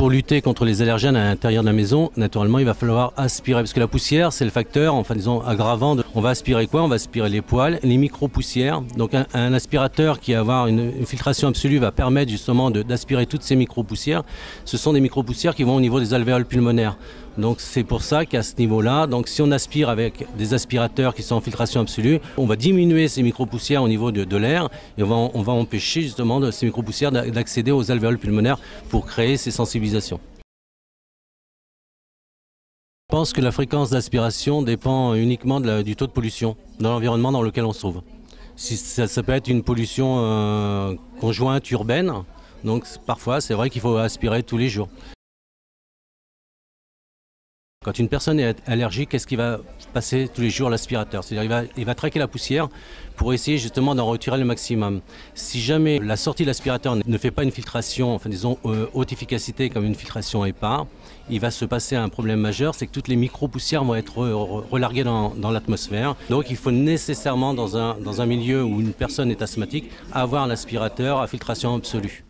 pour lutter contre les allergènes à l'intérieur de la maison, naturellement, il va falloir aspirer. Parce que la poussière, c'est le facteur, enfin disons, aggravant. On va aspirer quoi? On va aspirer les poils, les micro-poussières. Donc un aspirateur qui va avoir une filtration absolue va permettre justement d'aspirer toutes ces micro-poussières. Ce sont des micro-poussières qui vont au niveau des alvéoles pulmonaires. Donc c'est pour ça qu'à ce niveau-là, donc si on aspire avec des aspirateurs qui sont en filtration absolue, on va diminuer ces micro-poussières au niveau de l'air et on va empêcher justement ces micro-poussières d'accéder aux alvéoles pulmonaires pour créer ces sensibilisations. Je pense que la fréquence d'aspiration dépend uniquement du taux de pollution dans l'environnement dans lequel on se trouve. Ça peut être une pollution conjointe urbaine, donc parfois c'est vrai qu'il faut aspirer tous les jours. Quand une personne est allergique, qu'est-ce qui va passer tous les jours à l'aspirateur? C'est-à-dire il va traquer la poussière pour essayer justement d'en retirer le maximum. Si jamais la sortie de l'aspirateur ne fait pas une filtration, enfin disons haute efficacité comme une filtration EPA, il va se passer un problème majeur, c'est que toutes les micro-poussières vont être relarguées dans l'atmosphère. Donc il faut nécessairement dans un milieu où une personne est asthmatique avoir l'aspirateur à filtration absolue.